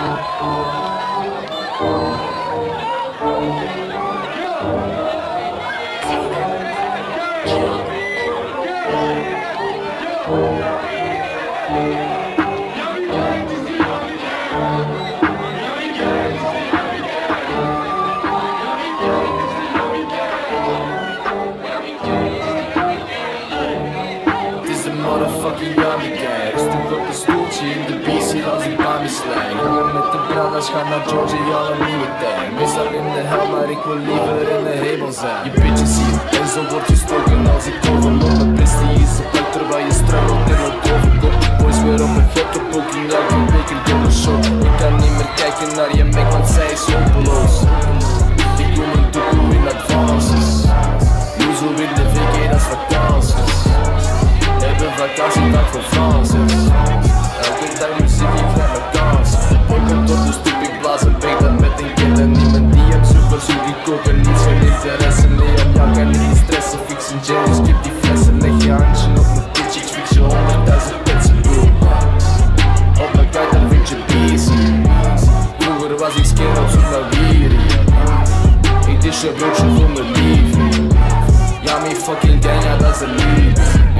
Motherfucking Yamika, rustig op een stoeltje in de BC als ik bij me slijk. Hangen met de brothers, gaan naar Georgia, al een nieuwe tijd. Meestal in de hel, maar ik wil liever in de hemel zijn. Je bitches hier, en zo word je stoken als ik overloop. Mijn bestie is op plek terwijl je struggelt in het overkop. De boys weer op een gekke poking, elke week een dubbele shot. Ik kan niet meer kijken naar je mek, want zij is hopeloos. Ik doe mijn doekoe in advances. Nu zo weer de VG, dat is vakanties. Hebben vakantiedag voor Francis. Elke dag muziek, ik krijg mijn kans. Ik kom tot de stoep, ik blaas een beek dan met een kind. En niemand die hem super zoek, ik koop er niets van interesse. Nee, op jou kan ik niet stressen. Fix een gel, skip die flessen. Leg je handje op mijn pitch, ik fix je 100.000 petsen, bro. Op mijn kite dan vind je busy. Vroeger was ik skin op zoek naar wierie. Ik dish je broodje voor mijn lief. Ja, me fucking gang, ja, dat is een lief.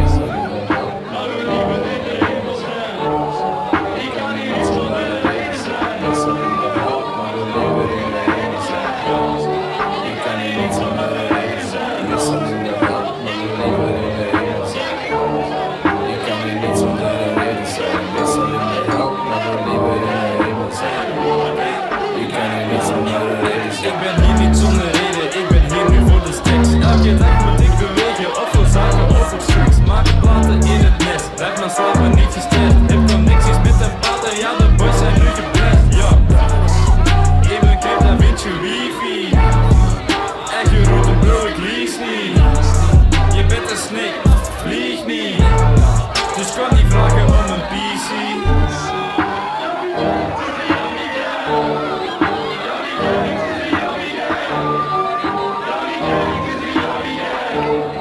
Ik ben hier niet zonder reden, ik ben hier nu voor de stacks. Elke dag moet ik bewegen, of voor zaken of voor seks. Maak platen in het nest, blijf maar slapen, niet gestrest. Heb connecties met de paten, ja de boys zijn nu geblest. Ja, even een clip, dan vind je wifi. Eigen route bro, ik lies niet. Je bent een snake, vlieg niet. Dus kan niet vragen om een PC. Yeah.